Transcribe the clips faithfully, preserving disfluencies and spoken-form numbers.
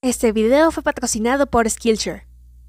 Este video fue patrocinado por Skillshare.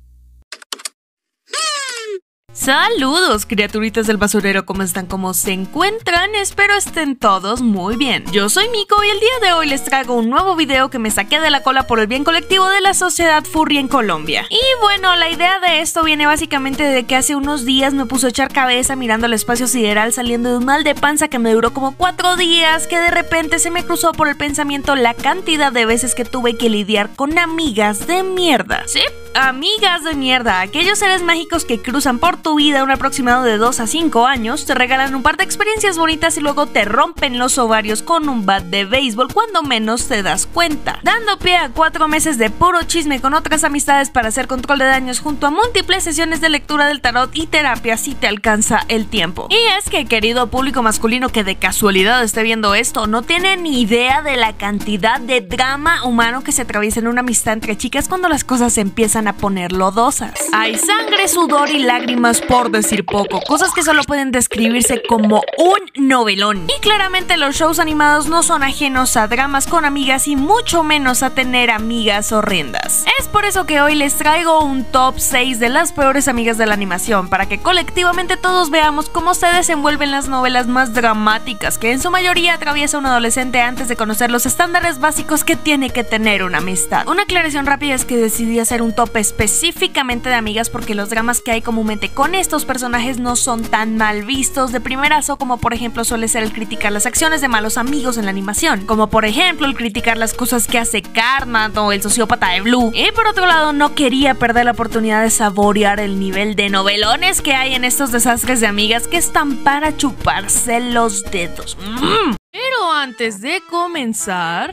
Saludos, criaturitas del basurero, ¿cómo están? ¿Cómo se encuentran? Espero estén todos muy bien. Yo soy Miko y el día de hoy les traigo un nuevo video que me saqué de la cola por el bien colectivo de la sociedad furry en Colombia. Y bueno, la idea de esto viene básicamente de que hace unos días me puso a echar cabeza mirando el espacio sideral saliendo de un mal de panza que me duró como cuatro días, que de repente se me cruzó por el pensamiento la cantidad de veces que tuve que lidiar con amigas de mierda. Sí, amigas de mierda, aquellos seres mágicos que cruzan por tu vida un aproximado de dos a cinco años, te regalan un par de experiencias bonitas y luego te rompen los ovarios con un bat de béisbol cuando menos te das cuenta, dando pie a cuatro meses de puro chisme con otras amistades para hacer control de daños junto a múltiples sesiones de lectura del tarot y terapia si te alcanza el tiempo. Y es que, querido público masculino que de casualidad esté viendo esto, no tiene ni idea de la cantidad de drama humano que se atraviesa en una amistad entre chicas cuando las cosas se empiezan a poner lodosas. Hay sangre, sudor y lágrimas, por decir poco, cosas que solo pueden describirse como un novelón. Y claramente los shows animados no son ajenos a dramas con amigas y mucho menos a tener amigas horrendas. Es por eso que hoy les traigo un top seis de las peores amigas de la animación, para que colectivamente todos veamos cómo se desenvuelven las novelas más dramáticas que en su mayoría atraviesa un adolescente antes de conocer los estándares básicos que tiene que tener una amistad. Una aclaración rápida es que decidí hacer un top específicamente de amigas porque los dramas que hay comúnmente con estos personajes no son tan mal vistos de primerazo, como por ejemplo suele ser el criticar las acciones de malos amigos en la animación, como por ejemplo el criticar las cosas que hace Cartman o el sociópata de Blue. Y por otro lado, no quería perder la oportunidad de saborear el nivel de novelones que hay en estos desastres de amigas que están para chuparse los dedos. Mm. Pero antes de comenzar...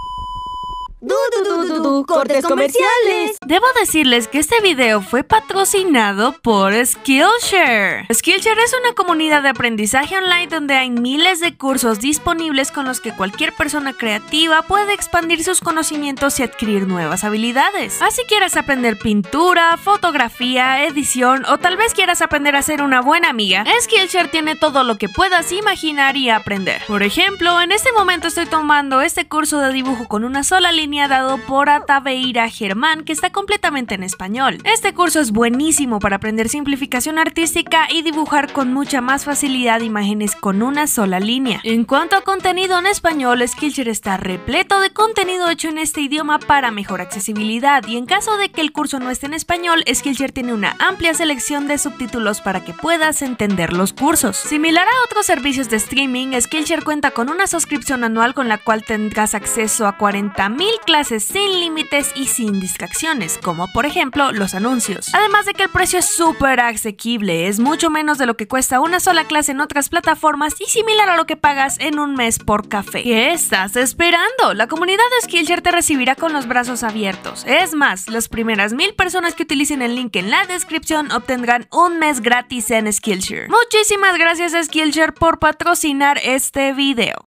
Du, du, du, du, du, cortes comerciales. Debo decirles que este video fue patrocinado por Skillshare. Skillshare es una comunidad de aprendizaje online donde hay miles de cursos disponibles con los que cualquier persona creativa puede expandir sus conocimientos y adquirir nuevas habilidades. Así quieras aprender pintura, fotografía, edición o tal vez quieras aprender a ser una buena amiga, Skillshare tiene todo lo que puedas imaginar y aprender. Por ejemplo, en este momento estoy tomando este curso de dibujo con una sola línea dado por Ataveira Germán, que está completamente en español. Este curso es buenísimo para aprender simplificación artística y dibujar con mucha más facilidad imágenes con una sola línea. En cuanto a contenido en español, Skillshare está repleto de contenido hecho en este idioma para mejor accesibilidad, y en caso de que el curso no esté en español, Skillshare tiene una amplia selección de subtítulos para que puedas entender los cursos. Similar a otros servicios de streaming, Skillshare cuenta con una suscripción anual con la cual tendrás acceso a cuarenta mil clases sin límites y sin distracciones, como por ejemplo los anuncios. Además de que el precio es súper asequible, es mucho menos de lo que cuesta una sola clase en otras plataformas y similar a lo que pagas en un mes por café. ¿Qué estás esperando? La comunidad de Skillshare te recibirá con los brazos abiertos. Es más, las primeras mil personas que utilicen el link en la descripción obtendrán un mes gratis en Skillshare. Muchísimas gracias a Skillshare por patrocinar este video.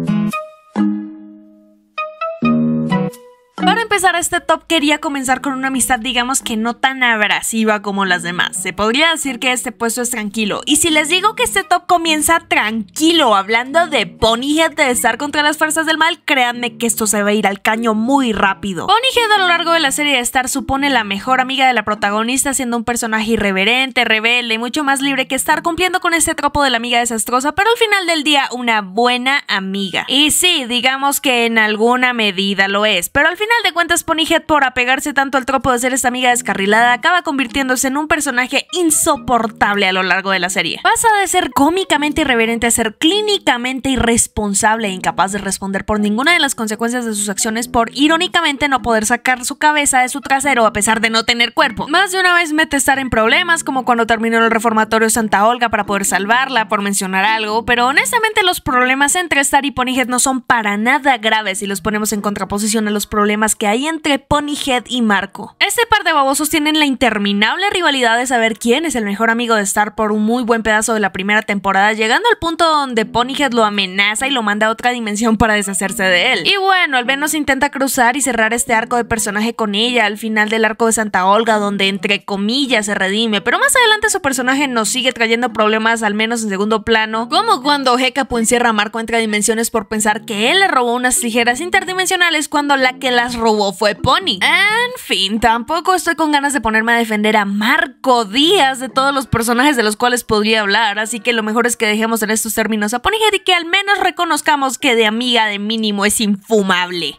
Para empezar este top quería comenzar con una amistad digamos que no tan abrasiva como las demás. Se podría decir que este puesto es tranquilo, y si les digo que este top comienza tranquilo hablando de Ponyhead de estar contra las fuerzas del mal, créanme que esto se va a ir al caño muy rápido. Ponyhead a lo largo de la serie de Star supone la mejor amiga de la protagonista, siendo un personaje irreverente, rebelde y mucho más libre que Star, cumpliendo con este tropo de la amiga desastrosa, pero al final del día una buena amiga. Y sí, digamos que en alguna medida lo es, pero al final de cuentas Ponyhead, por apegarse tanto al tropo de ser esta amiga descarrilada, acaba convirtiéndose en un personaje insoportable a lo largo de la serie. Pasa de ser cómicamente irreverente a ser clínicamente irresponsable e incapaz de responder por ninguna de las consecuencias de sus acciones por, irónicamente, no poder sacar su cabeza de su trasero a pesar de no tener cuerpo. Más de una vez mete a Star en problemas, como cuando terminó el reformatorio Santa Olga para poder salvarla, por mencionar algo, pero honestamente los problemas entre Star y Ponyhead no son para nada graves si los ponemos en contraposición a los problemas que hay entre Ponyhead y Marco. Este par de babosos tienen la interminable rivalidad de saber quién es el mejor amigo de Star por un muy buen pedazo de la primera temporada, llegando al punto donde Ponyhead lo amenaza y lo manda a otra dimensión para deshacerse de él. Y bueno, al menos intenta cruzar y cerrar este arco de personaje con ella al final del arco de Santa Olga, donde entre comillas se redime, pero más adelante su personaje nos sigue trayendo problemas, al menos en segundo plano, como cuando Hecapoo encierra a Marco entre dimensiones por pensar que él le robó unas tijeras interdimensionales cuando la que las robó fue Pony. En fin, tampoco estoy con ganas de ponerme a defender a Marco Díaz de todos los personajes de los cuales podría hablar, así que lo mejor es que dejemos en estos términos a Ponyhead y que al menos reconozcamos que de amiga de mínimo es infumable.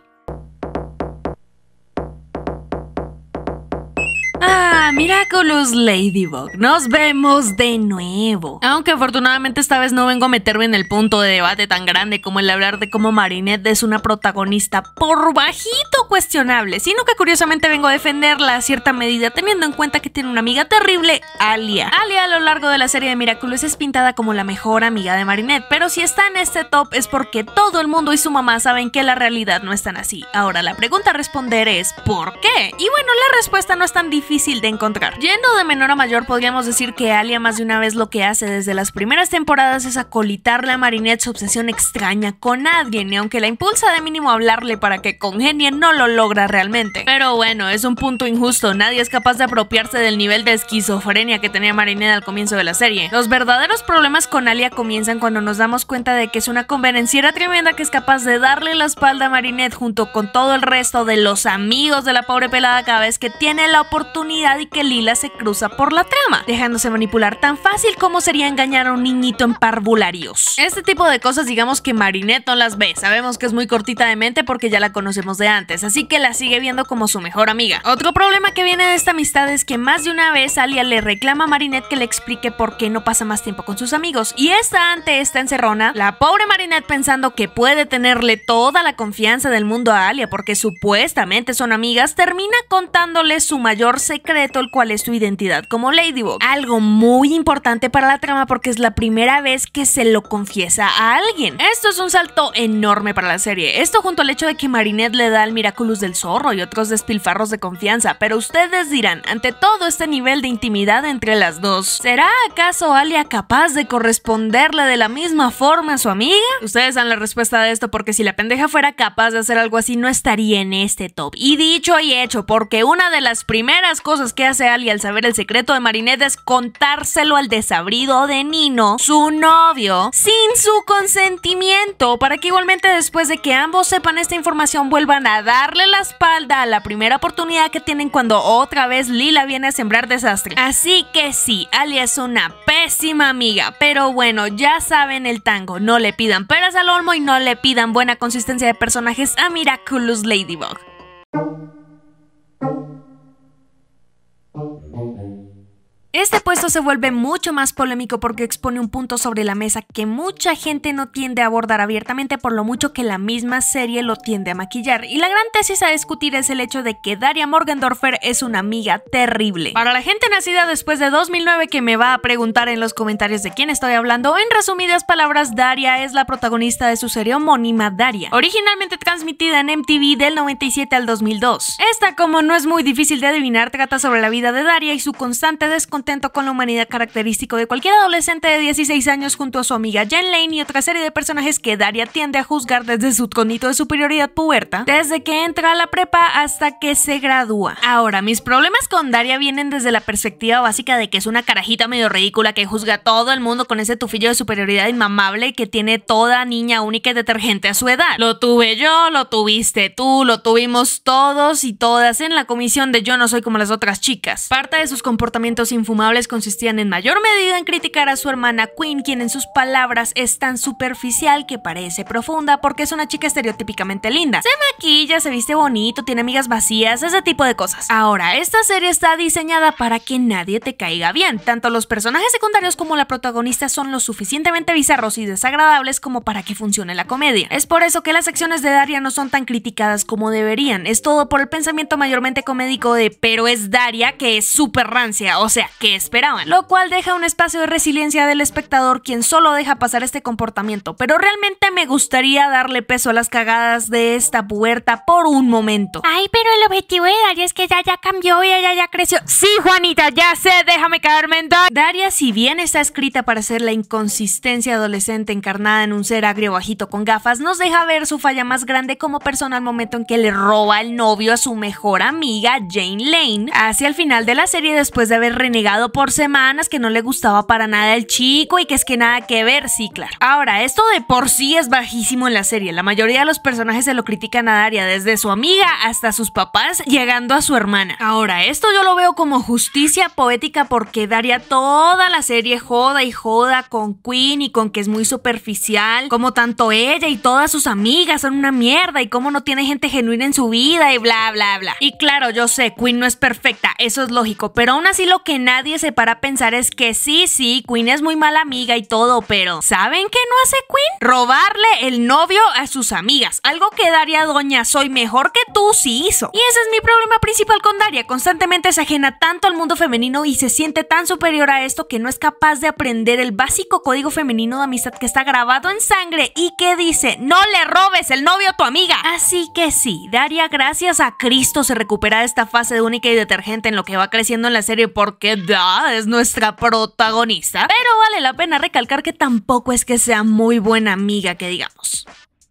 Ah, Miraculous Ladybug, nos vemos de nuevo. Aunque afortunadamente esta vez no vengo a meterme en el punto de debate tan grande como el hablar de cómo Marinette es una protagonista por bajito cuestionable, sino que curiosamente vengo a defenderla a cierta medida teniendo en cuenta que tiene una amiga terrible, Alia. Alia a lo largo de la serie de Miraculous es pintada como la mejor amiga de Marinette, pero si está en este top es porque todo el mundo y su mamá saben que la realidad no es tan así. Ahora la pregunta a responder es ¿por qué? Y bueno, la respuesta no es tan difícil de encontrar. Yendo de menor a mayor, podríamos decir que Alia más de una vez lo que hace desde las primeras temporadas es acolitarle a Marinette su obsesión extraña con Adrien, y aunque la impulsa de mínimo a hablarle para que congenien, no lo logra realmente. Pero bueno, es un punto injusto, nadie es capaz de apropiarse del nivel de esquizofrenia que tenía Marinette al comienzo de la serie. Los verdaderos problemas con Alia comienzan cuando nos damos cuenta de que es una convenenciera tremenda que es capaz de darle la espalda a Marinette junto con todo el resto de los amigos de la pobre pelada cada vez que tiene la oportunidad y que Lila se cruza por la trama, dejándose manipular tan fácil como sería engañar a un niñito en parvularios. Este tipo de cosas digamos que Marinette no las ve, sabemos que es muy cortita de mente porque ya la conocemos de antes, así que la sigue viendo como su mejor amiga. Otro problema que viene de esta amistad es que más de una vez Alia le reclama a Marinette que le explique por qué no pasa más tiempo con sus amigos, y esta ante esta encerrona, la pobre Marinette pensando que puede tenerle toda la confianza del mundo a Alia porque supuestamente son amigas, termina contándole su mayor secreto, el cual es su identidad como Ladybug. Algo muy importante para la trama porque es la primera vez que se lo confiesa a alguien. Esto es un salto enorme para la serie. Esto junto al hecho de que Marinette le da el Miraculous del zorro y otros despilfarros de confianza. Pero ustedes dirán, ante todo este nivel de intimidad entre las dos, ¿será acaso Alia capaz de corresponderle de la misma forma a su amiga? Ustedes dan la respuesta de esto porque si la pendeja fuera capaz de hacer algo así no estaría en este top. Y dicho y hecho, porque una de las primeras cosas que hace Alia al saber el secreto de Marinette es contárselo al desabrido de Nino, su novio, sin su consentimiento, para que igualmente después de que ambos sepan esta información vuelvan a darle la espalda a la primera oportunidad que tienen cuando otra vez Lila viene a sembrar desastre. Así que sí, Alia es una pésima amiga, pero bueno, ya saben el tango, no le pidan peras al olmo y no le pidan buena consistencia de personajes a Miraculous Ladybug. Este puesto se vuelve mucho más polémico porque expone un punto sobre la mesa que mucha gente no tiende a abordar abiertamente por lo mucho que la misma serie lo tiende a maquillar, y la gran tesis a discutir es el hecho de que Daria Morgendorffer es una amiga terrible. Para la gente nacida después de dos mil nueve que me va a preguntar en los comentarios de quién estoy hablando, en resumidas palabras, Daria es la protagonista de su serie homónima Daria, originalmente transmitida en M T V del noventa y siete al dos mil dos. Esta, como no es muy difícil de adivinar, trata sobre la vida de Daria y su constante descontento con la humanidad característico de cualquier adolescente de dieciséis años junto a su amiga Jen Lane y otra serie de personajes que Daria tiende a juzgar desde su tonito de superioridad puberta, desde que entra a la prepa hasta que se gradúa. Ahora, mis problemas con Daria vienen desde la perspectiva básica de que es una carajita medio ridícula que juzga a todo el mundo con ese tufillo de superioridad inmamable que tiene toda niña única y detergente a su edad. Lo tuve yo, lo tuviste tú, lo tuvimos todos y todas en la comisión de Yo no soy como las otras chicas. Parte de sus comportamientos infumables consistían en mayor medida en criticar a su hermana Queen, quien en sus palabras es tan superficial que parece profunda porque es una chica estereotípicamente linda. Se maquilla, se viste bonito, tiene amigas vacías, ese tipo de cosas. Ahora, esta serie está diseñada para que nadie te caiga bien. Tanto los personajes secundarios como la protagonista son lo suficientemente bizarros y desagradables como para que funcione la comedia. Es por eso que las acciones de Daria no son tan criticadas como deberían. Es todo por el pensamiento mayormente comédico de pero es Daria que es súper rancia, o sea, ¿qué esperaba? esperaban, lo cual deja un espacio de resiliencia del espectador quien solo deja pasar este comportamiento, pero realmente me gustaría darle peso a las cagadas de esta puberta por un momento. Ay, pero el objetivo de Daria es que ella ya cambió y ella ya creció. Sí, Juanita, ya sé, déjame caerme en Daria. Daria, si bien está escrita para ser la inconsistencia adolescente encarnada en un ser agrio bajito con gafas, nos deja ver su falla más grande como persona al momento en que le roba el novio a su mejor amiga Jane Lane hacia el final de la serie, después de haber renegado por semanas que no le gustaba para nada el chico y que es que nada que ver. Sí, claro. Ahora, esto de por sí es bajísimo en la serie. La mayoría de los personajes se lo critican a Daria, desde su amiga hasta sus papás, llegando a su hermana. Ahora, esto yo lo veo como justicia poética porque Daria toda la serie joda y joda con Quinn y con que es muy superficial, como tanto ella y todas sus amigas son una mierda y como no tiene gente genuina en su vida y bla bla bla. Y claro, yo sé, Quinn no es perfecta, eso es lógico, pero aún así lo que nadie se para a pensar es que sí, sí, Quinn es muy mala amiga y todo, pero ¿saben qué no hace Quinn? Robarle el novio a sus amigas, algo que Daria doña soy mejor que tú sí hizo. Y ese es mi problema principal con Daria, constantemente se ajena tanto al mundo femenino y se siente tan superior a esto que no es capaz de aprender el básico código femenino de amistad que está grabado en sangre y que dice, no le robes el novio a tu amiga. Así que sí, Daria gracias a Cristo se recupera de esta fase de única y detergente en lo que va creciendo en la serie porque da, es nuestra protagonista, pero vale la pena recalcar que tampoco es que sea muy buena amiga que digamos.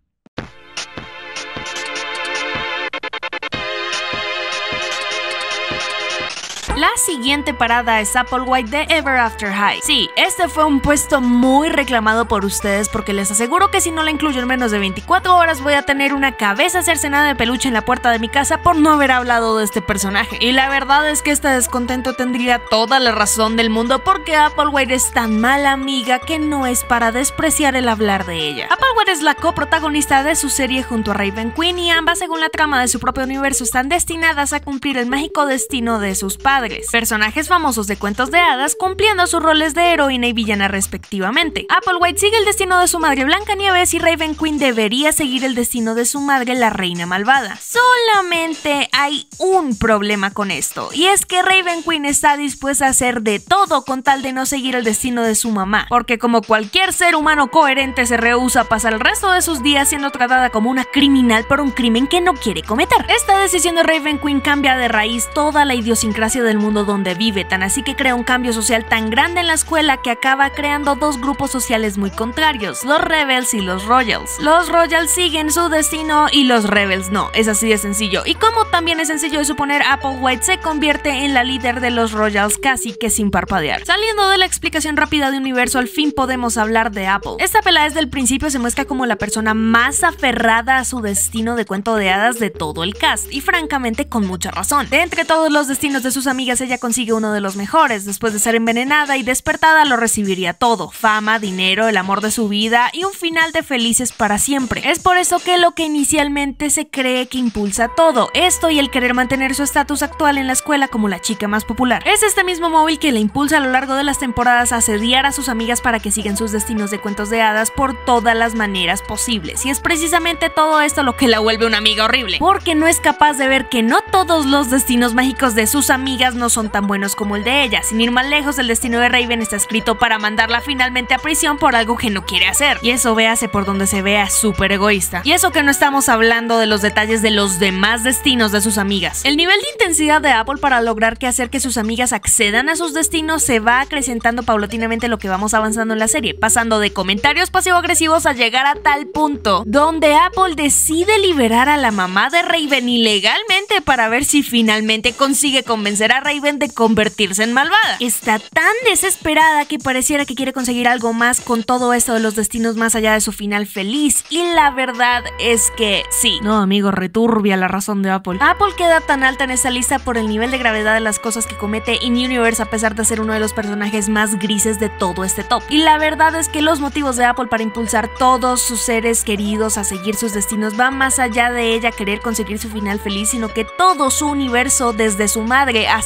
La siguiente parada es Applewhite de Ever After High. Sí, este fue un puesto muy reclamado por ustedes porque les aseguro que si no la incluyo en menos de veinticuatro horas voy a tener una cabeza cercenada de peluche en la puerta de mi casa por no haber hablado de este personaje. Y la verdad es que este descontento tendría toda la razón del mundo porque Applewhite es tan mala amiga que no es para despreciar el hablar de ella. Applewhite es la coprotagonista de su serie junto a Raven Quinn y ambas, según la trama de su propio universo, están destinadas a cumplir el mágico destino de sus padres. Personajes famosos de cuentos de hadas cumpliendo sus roles de heroína y villana respectivamente. Applewhite sigue el destino de su madre Blancanieves y Raven Quinn debería seguir el destino de su madre la reina malvada. Solamente hay un problema con esto y es que Raven Quinn está dispuesta a hacer de todo con tal de no seguir el destino de su mamá, porque como cualquier ser humano coherente se rehúsa a pasar el resto de sus días siendo tratada como una criminal por un crimen que no quiere cometer. Esta decisión de Raven Quinn cambia de raíz toda la idiosincrasia del mundo donde vive, tan así que crea un cambio social tan grande en la escuela que acaba creando dos grupos sociales muy contrarios, los Rebels y los Royals. Los Royals siguen su destino y los Rebels no, es así de sencillo. Y como también es sencillo de suponer, Applewhite se convierte en la líder de los Royals casi que sin parpadear. Saliendo de la explicación rápida de universo, al fin podemos hablar de Apple. Esta pelada desde el principio se muestra como la persona más aferrada a su destino de cuento de hadas de todo el cast, y francamente con mucha razón. De entre todos los destinos de sus amigas, ella consigue uno de los mejores. Después de ser envenenada y despertada, lo recibiría todo: fama, dinero, el amor de su vida y un final de felices para siempre. Es por eso que lo que inicialmente se cree que impulsa todo esto y el querer mantener su estatus actual en la escuela como la chica más popular. Es este mismo móvil que le impulsa a lo largo de las temporadas a asediar a sus amigas para que sigan sus destinos de cuentos de hadas por todas las maneras posibles. Y es precisamente todo esto lo que la vuelve una amiga horrible, porque no es capaz de ver que no todos los destinos mágicos de sus amigas no son tan buenos como el de ella. Sin ir más lejos, el destino de Raven está escrito para mandarla finalmente a prisión por algo que no quiere hacer. Y eso, véase por donde se vea, súper egoísta. Y eso que no estamos hablando de los detalles de los demás destinos de sus amigas. El nivel de intensidad de Apple para lograr que hacer que sus amigas accedan a sus destinos se va acrecentando paulatinamente lo que vamos avanzando en la serie, pasando de comentarios pasivo-agresivos a llegar a tal punto donde Apple decide liberar a la mamá de Raven ilegalmente para ver si finalmente consigue convencer a Raven de convertirse en malvada. Está tan desesperada que pareciera que quiere conseguir algo más con todo esto de los destinos más allá de su final feliz, y la verdad es que sí. No, amigo, returbia la razón de Apple. Apple queda tan alta en esta lista por el nivel de gravedad de las cosas que comete in universe, a pesar de ser uno de los personajes más grises de todo este top. Y la verdad es que los motivos de Apple para impulsar todos sus seres queridos a seguir sus destinos van más allá de ella querer conseguir su final feliz, sino que todo su universo, desde su madre hasta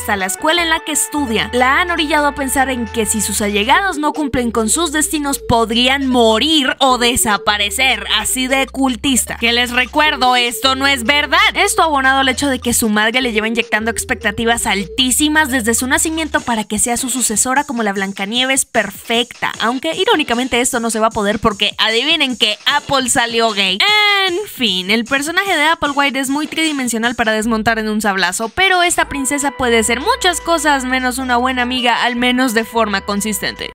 hasta la escuela en la que estudia la han orillado a pensar en que si sus allegados no cumplen con sus destinos podrían morir o desaparecer, así de cultista. Que les recuerdo, esto no es verdad. Esto abonado al hecho de que su madre le lleva inyectando expectativas altísimas desde su nacimiento para que sea su sucesora como la Blancanieves perfecta, aunque irónicamente esto no se va a poder porque adivinen que Apple salió gay. En fin, el personaje de Applewhite es muy tridimensional para desmontar en un sablazo, pero esta princesa puede ser muchas cosas menos una buena amiga, al menos de forma consistente.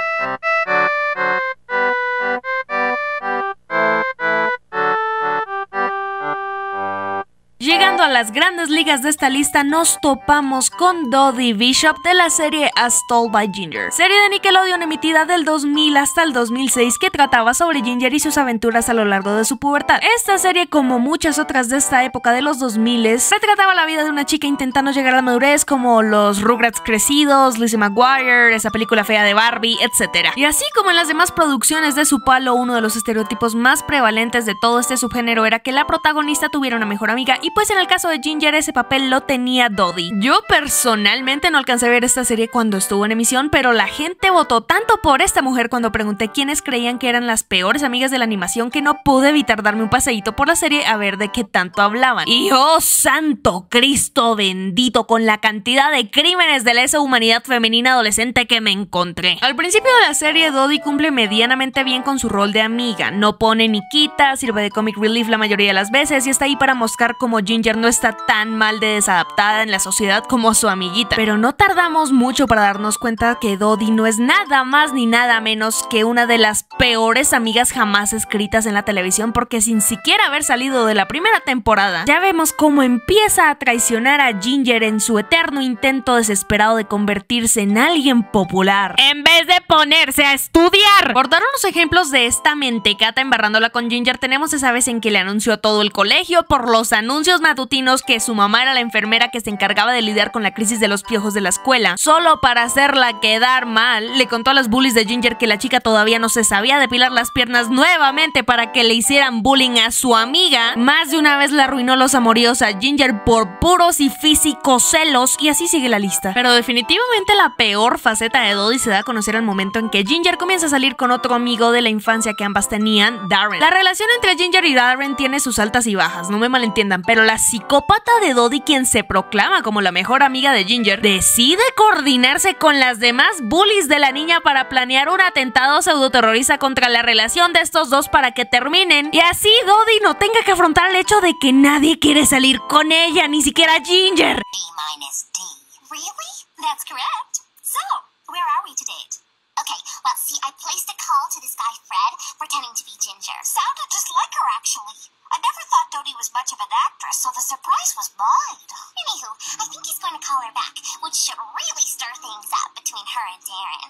Llegando a las grandes ligas de esta lista, nos topamos con Dottie Bishop de la serie As Told by Ginger, serie de Nickelodeon emitida del dos mil hasta el dos mil seis que trataba sobre Ginger y sus aventuras a lo largo de su pubertad. Esta serie, como muchas otras de esta época de los dos mil, retrataba la vida de una chica intentando llegar a la madurez, como los Rugrats crecidos, Lizzie McGuire, esa película fea de Barbie, etcétera. Y así como en las demás producciones de su palo, uno de los estereotipos más prevalentes de todo este subgénero era que la protagonista tuviera una mejor amiga, y pues en el caso de Ginger ese papel lo tenía Dottie. Yo personalmente no alcancé a ver esta serie cuando estuvo en emisión, pero la gente votó tanto por esta mujer cuando pregunté quiénes creían que eran las peores amigas de la animación que no pude evitar darme un paseíto por la serie a ver de qué tanto hablaban. Y oh santo Cristo bendito con la cantidad de crímenes de lesa humanidad femenina adolescente que me encontré. Al principio de la serie, Dottie cumple medianamente bien con su rol de amiga, no pone ni quita, sirve de comic relief la mayoría de las veces y está ahí para mostrar cómo Ginger no está tan mal de desadaptada en la sociedad como su amiguita. Pero no tardamos mucho para darnos cuenta que Dottie no es nada más ni nada menos que una de las peores amigas jamás escritas en la televisión, porque sin siquiera haber salido de la primera temporada, ya vemos cómo empieza a traicionar a Ginger en su eterno intento desesperado de convertirse en alguien popular, en vez de ponerse a estudiar. Por dar unos ejemplos de esta mentecata embarrándola con Ginger, tenemos esa vez en que le anunció a todo el colegio por los anuncios matutinos que su mamá era la enfermera que se encargaba de lidiar con la crisis de los piojos de la escuela. Solo para hacerla quedar mal, le contó a las bullies de Ginger que la chica todavía no se sabía depilar las piernas nuevamente para que le hicieran bullying a su amiga. Más de una vez le arruinó los amoríos a Ginger por puros y físicos celos, y así sigue la lista. Pero definitivamente la peor faceta de Dottie se da a conocer al momento en que Ginger comienza a salir con otro amigo de la infancia que ambas tenían, Darren. La relación entre Ginger y Darren tiene sus altas y bajas, no me malentiendan, pero la psicópata de Dottie, quien se proclama como la mejor amiga de Ginger, decide coordinarse con las demás bullies de la niña para planear un atentado pseudoterrorista contra la relación de estos dos para que terminen, y así Dottie no tenga que afrontar el hecho de que nadie quiere salir con ella, ni siquiera Ginger. B minus D. Really? That's correct. So, where are we to date? Okay, well, see, I placed a call to this guy Fred, pretending to be Ginger. Sounded just like her, actually. I never thought Dottie was much of an actress, so the surprise was mine. Anywho, I think he's going to call her back, which should really stir things up between her and Darren.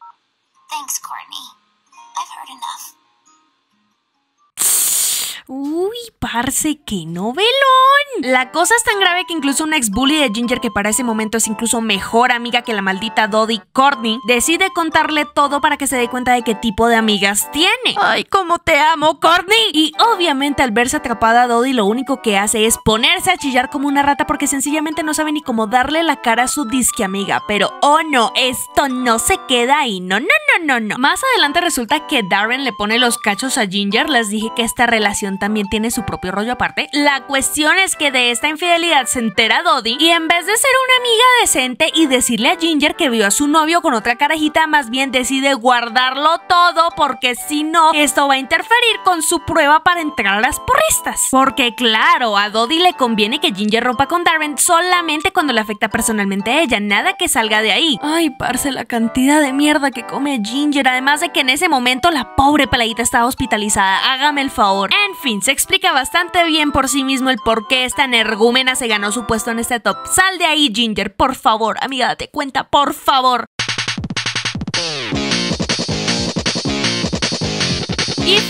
Thanks, Courtney. I've heard enough. Uy, parce, qué novelón. La cosa es tan grave que incluso una ex bully de Ginger, que para ese momento es incluso mejor amiga que la maldita Dottie, Courtney, decide contarle todo para que se dé cuenta de qué tipo de amigas tiene. Ay, cómo te amo, Courtney. Y obviamente al verse atrapada, Dottie lo único que hace es ponerse a chillar como una rata porque sencillamente no sabe ni cómo darle la cara a su disque amiga. Pero oh no, esto no se queda ahí, no, no, no, no, no. Más adelante resulta que Darren le pone los cachos a Ginger. Les dije que esta relación también tiene su propio rollo aparte. La cuestión es que de esta infidelidad se entera Dottie, y en vez de ser una amiga decente y decirle a Ginger que vio a su novio con otra carajita, más bien decide guardarlo todo, porque si no, esto va a interferir con su prueba para entrar a las porristas. Porque claro, a Dottie le conviene que Ginger rompa con Darren solamente cuando le afecta personalmente a ella, nada que salga de ahí. Ay, parce, la cantidad de mierda que come Ginger, además de que en ese momento la pobre peladita estaba hospitalizada, hágame el favor. En fin, se explica bastante bien por sí mismo el por qué esta energúmena se ganó su puesto en este top. Sal de ahí, Ginger, por favor, amiga, date cuenta, por favor. Y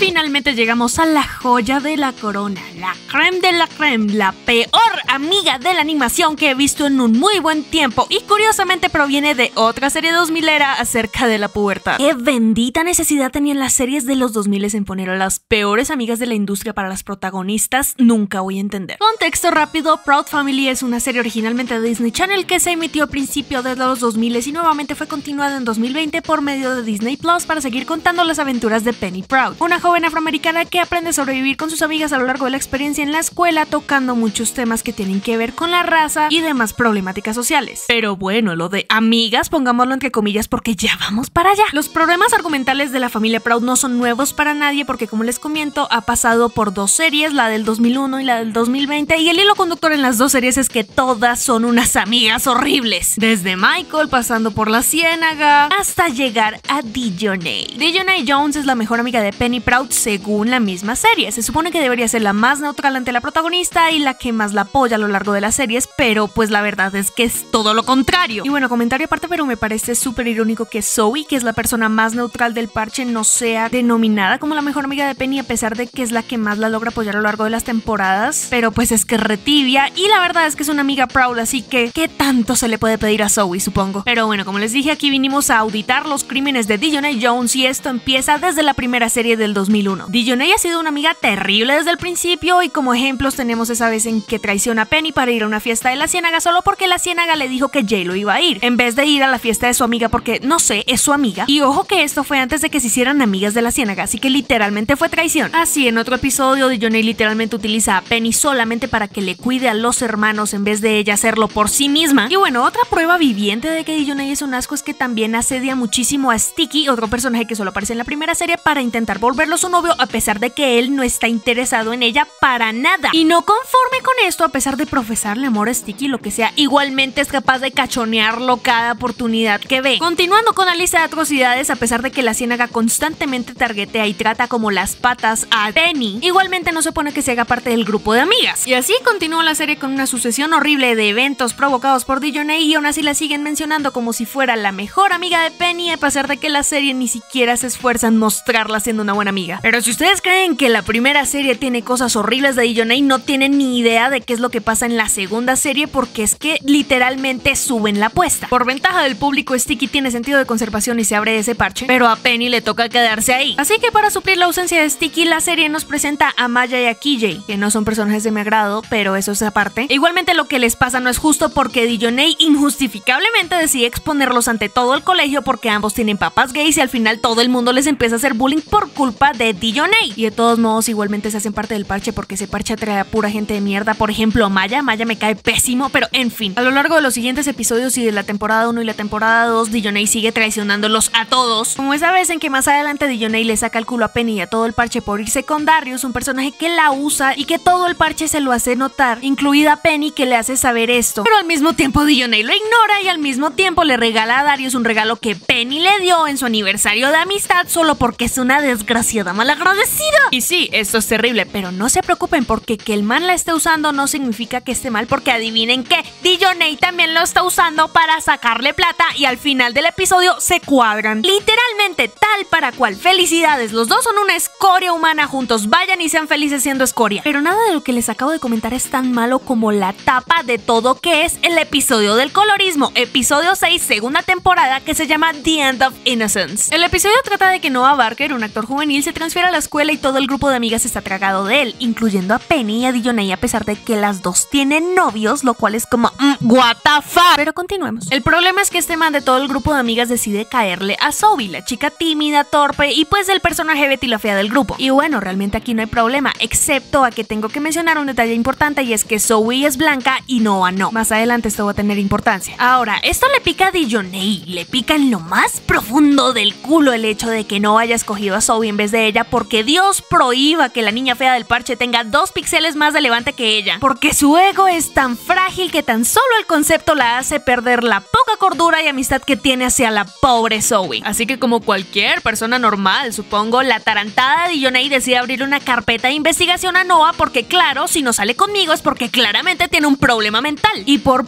finalmente llegamos a la joya de la corona, la creme de la creme, la peor amiga de la animación que he visto en un muy buen tiempo y curiosamente proviene de otra serie dos milera acerca de la pubertad. Qué bendita necesidad tenían las series de los dos mil en poner a las peores amigas de la industria para las protagonistas, nunca voy a entender. Contexto rápido, Proud Family es una serie originalmente de Disney Channel que se emitió a principios de los dos mil y nuevamente fue continuada en dos mil veinte por medio de Disney Plus para seguir contando las aventuras de Penny Proud, una joven afroamericana que aprende a sobrevivir con sus amigas a lo largo de la experiencia en la escuela, tocando muchos temas que tienen que ver con la raza y demás problemáticas sociales. Pero bueno, lo de amigas, pongámoslo entre comillas porque ya vamos para allá. Los problemas argumentales de la familia Proud no son nuevos para nadie porque, como les comento, ha pasado por dos series, la del dos mil uno y la del dos mil veinte, y el hilo conductor en las dos series es que todas son unas amigas horribles, desde Michael pasando por la ciénaga hasta llegar a Dijonay. Dijonay Jones es la mejor amiga de Penny Proud según la misma serie. Se supone que debería ser la más neutral ante la protagonista y la que más la apoya a lo largo de las series, pero pues la verdad es que es todo lo contrario. Y bueno, comentario aparte, pero me parece súper irónico que Zoe, que es la persona más neutral del parche, no sea denominada como la mejor amiga de Penny a pesar de que es la que más la logra apoyar a lo largo de las temporadas, pero pues es que es retibia y la verdad es que es una amiga Proud, así que ¿qué tanto se le puede pedir a Zoe, supongo? Pero bueno, como les dije, aquí vinimos a auditar los crímenes de Dijonay Jones y esto empieza desde la primera serie del dos mil uno. Dijonay ha sido una amiga terrible desde el principio y como ejemplos tenemos esa vez en que traiciona a Penny para ir a una fiesta de la ciénaga solo porque la ciénaga le dijo que J-Lo iba a ir, en vez de ir a la fiesta de su amiga porque, no sé, es su amiga. Y ojo que esto fue antes de que se hicieran amigas de la ciénaga, así que literalmente fue traición. Así, en otro episodio, Dijonay literalmente utiliza a Penny solamente para que le cuide a los hermanos en vez de ella hacerlo por sí misma. Y bueno, otra prueba viviente de que Dijonay es un asco es que también asedia muchísimo a Sticky, otro personaje que solo aparece en la primera serie, para intentar volverlo su novio a pesar de que él no está interesado en ella para nada. Y no conforme con esto, a pesar de profesarle amor a Sticky, lo que sea, igualmente es capaz de cachonearlo cada oportunidad que ve. Continuando con la lista de atrocidades, a pesar de que la ciénaga constantemente targetea y trata como las patas a Penny, igualmente no se supone que se haga parte del grupo de amigas. Y así continúa la serie con una sucesión horrible de eventos provocados por Dijonay y aún así la siguen mencionando como si fuera la mejor amiga de Penny, a pesar de que la serie ni siquiera se esfuerza en mostrarla siendo una buena amiga. Pero si ustedes creen que la primera serie tiene cosas horribles de Dijonay, no tienen ni idea de qué es lo que pasa en la segunda serie porque es que literalmente suben la apuesta. Por ventaja del público, Sticky tiene sentido de conservación y se abre ese parche, pero a Penny le toca quedarse ahí. Así que para suplir la ausencia de Sticky, la serie nos presenta a Maya y a K J, que no son personajes de mi agrado, pero eso es aparte. Igualmente lo que les pasa no es justo porque Dijonay injustificablemente decide exponerlos ante todo el colegio porque ambos tienen papás gays y al final todo el mundo les empieza a hacer bullying por culpa de Dijonay. Y de todos modos igualmente se hacen parte del parche porque ese parche atrae a pura gente de mierda. Por ejemplo, Maya, Maya me cae pésimo, pero en fin. A lo largo de los siguientes episodios y de la temporada uno y la temporada dos, Dijonay sigue traicionándolos a todos. Como esa vez en que más adelante Dijonay le saca el culo a Penny y a todo el parche por irse con Darius, un personaje que la usa y que todo el parche se lo hace notar, incluida Penny, que le hace saber esto. Pero al mismo tiempo Dijonay lo ignora y al mismo tiempo le regala a Darius un regalo que Penny le dio en su aniversario de amistad solo porque es una desgraciada malagradecida. Y sí, esto es terrible, pero no se preocupen porque que el man la esté usando no significa que esté mal, porque adivinen que Dijonay también lo está usando para sacarle plata y al final del episodio se cuadran. Literalmente tal para cual. Felicidades, los dos son una escoria humana juntos, vayan y sean felices siendo escoria. Pero nada de lo que les acabo de comentar es tan malo como la tapa de todo que es el episodio del colorismo, episodio seis, segunda temporada, que se llama The End of Innocence. El episodio trata de que Noah Barker, un actor juvenil, se transfiere a la escuela y todo el grupo de amigas está tragado de él, incluyendo a Penny y a Dijonay, a pesar de que las dos tienen novios, lo cual es como mm, what the fuck. Pero continuemos. El problema es que este man de todo el grupo de amigas decide caerle a Zoe, la chica tímida, torpe y pues el personaje Betty la fea del grupo. Y bueno, realmente aquí no hay problema, excepto a que tengo que mencionar un detalle importante y es que Zoe es blanca y Noah no. Más adelante esto va a tener importancia. Ahora, esto le pica a Dijonay, le pica en lo más profundo del culo el hecho de que no haya escogido a Zoe en vez de ella, porque Dios prohíba que la niña fea del parche tenga dos píxeles más de levante que ella, porque su ego es tan frágil que tan solo el concepto la hace perder la poca cordura y amistad que tiene hacia la pobre Zoe. Así que como cualquier persona normal, supongo, la atarantada Dijonay decide abrir una carpeta de investigación a Noah porque claro, si no sale conmigo es porque claramente tiene un problema mental. Y por pura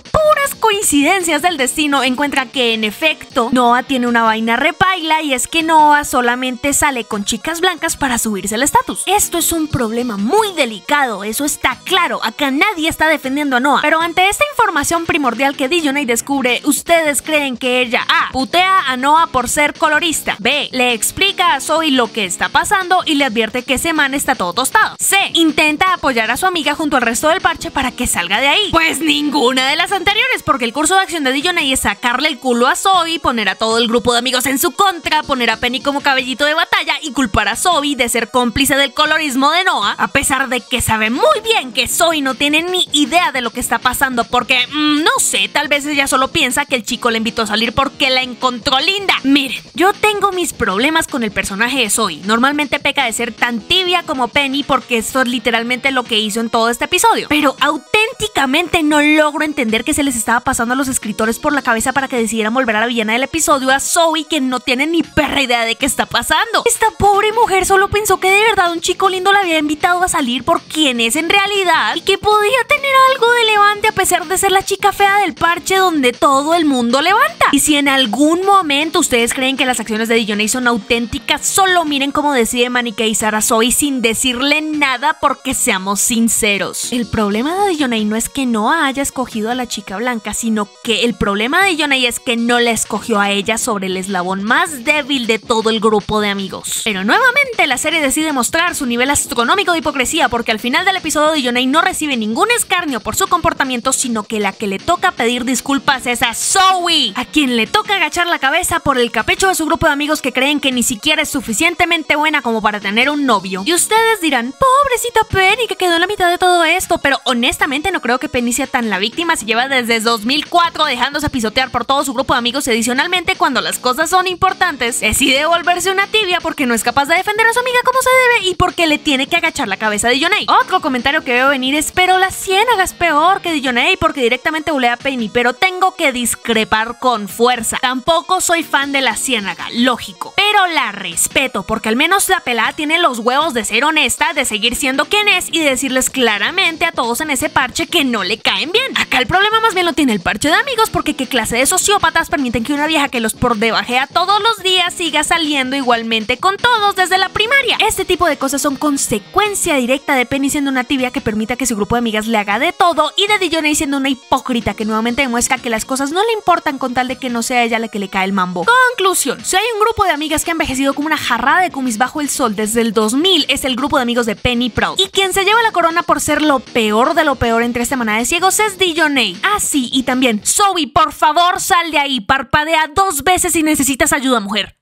puras coincidencias del destino encuentra que en efecto Noah tiene una vaina repaila, y es que Noah solamente sale con chicas blancas para subirse el estatus. Esto es un problema muy delicado, eso está claro, acá nadie está defendiendo a Noah, pero ante esta información primordial que Dillonay descubre, ¿ustedes creen que ella A. putea a Noah por ser colorista, B. le explica a Zoe lo que está pasando y le advierte que ese man está todo tostado, C. intenta apoyar a su amiga junto al resto del parche para que salga de ahí? Pues ninguna de las anteriores, porque el curso de acción de Dillonay es sacarle el culo a Zoe, poner a todo el grupo de amigos en su contra, poner a Penny como cabellito de batalla y culpar a Zoe de ser cómplice del colorismo de Noah, a pesar de que sabe muy bien que Zoe no tiene ni idea de lo que está pasando porque, mmm, no sé, tal vez ella solo piensa que el chico la invitó a salir porque la encontró linda. Miren, yo tengo mis problemas con el personaje de Zoe. Normalmente peca de ser tan tibia como Penny porque esto es literalmente lo que hizo en todo este episodio, pero auténticamente no logro entender qué se les estaba pasando a los escritores por la cabeza para que decidieran volver a la villana del episodio, a Zoe, que no tiene ni perra idea de qué está pasando. Esta pobre mujer solo pensó que de verdad un chico lindo la había invitado a salir por quien es en realidad y que podía tener algo de levante a pesar de ser la chica fea del parche donde todo el mundo levanta. Y si en algún momento ustedes creen que las acciones de Dillonay son auténticas, solo miren cómo decide maniqueizar a Zoe sin decirle nada, porque seamos sinceros, el problema de Dillonay no es que Noah haya escogido a la chica blanca, sino que el problema de Dillonay es que no la escogió a ella sobre el eslabón más débil de todo el grupo de amigos. Pero nuevamente la serie decide mostrar su nivel astronómico de hipocresía, porque al final del episodio Dillonay no recibe ningún escarnio por su comportamiento, sino que la que le toca pedir disculpas es a Zoe, a quien le toca agachar la cabeza por el capricho de su grupo de amigos que creen que ni siquiera es suficientemente buena como para tener un novio. Y ustedes dirán, pobrecita Penny que quedó en la mitad de todo esto, pero honestamente no creo que Penny sea tan la víctima si lleva desde dos mil cuatro dejándose pisotear por todo su grupo de amigos. Adicionalmente, cuando las cosas son importantes, decide volverse una tibia porque no es capaz de defender a su amiga como se debe y porque le tiene que agachar la cabeza a Dillonay. Otro comentario que veo venir es, pero la ciénaga es peor que Dillonay porque directamente bulea a Penny, pero tengo que discrepar con fuerza. Tampoco soy fan de la ciénaga, lógico, pero la respeto porque al menos la pelada tiene los huevos de ser honesta, de seguir siendo quien es y de decirles claramente a todos en ese parche que no le caen bien. Acá el problema más bien lo tiene el parche de amigos, porque qué clase de sociópatas permiten que una vieja que los por debajea todos los días siga saliendo igualmente con todos desde la primaria. Este tipo de cosas son consecuencia directa de Penny siendo una tibia que permita que su grupo de amigas le haga de todo, y de Dillonay siendo una hipócrita que nuevamente demuestra que las cosas no le importan con tal de que no sea ella la que le cae el mambo. Conclusión: si hay un grupo de amigas que ha envejecido como una jarrada de kumis bajo el sol desde el dos mil, es el grupo de amigos de Penny Proud, y quien se lleva la corona por ser lo peor de lo peor entre esta manada de ciegos es Dillonay. Ah, sí, y también Zoe, por favor sal de ahí, parpadea dos veces si necesitas ayuda, mujer.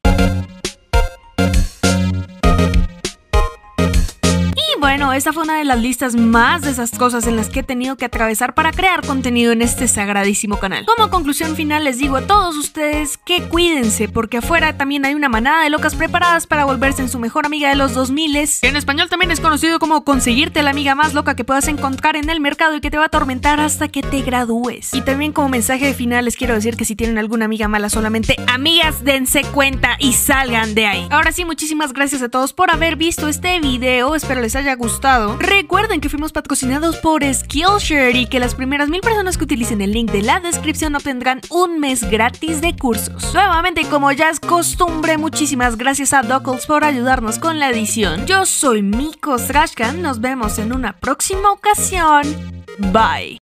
Bueno, esta fue una de las listas más desastrosas en las que he tenido que atravesar para crear contenido en este sagradísimo canal. Como conclusión final les digo a todos ustedes que cuídense, porque afuera también hay una manada de locas preparadas para volverse en su mejor amiga de los dos miles, que en español también es conocido como conseguirte la amiga más loca que puedas encontrar en el mercado y que te va a atormentar hasta que te gradúes. Y también como mensaje de final les quiero decir que si tienen alguna amiga mala, solamente amigas, dense cuenta y salgan de ahí. Ahora sí, muchísimas gracias a todos por haber visto este video, espero les haya gustado. Recuerden que fuimos patrocinados por Skillshare y que las primeras mil personas que utilicen el link de la descripción obtendrán un mes gratis de cursos. Nuevamente, como ya es costumbre, muchísimas gracias a Dockles por ayudarnos con la edición. Yo soy Miko Strashkan, nos vemos en una próxima ocasión. Bye.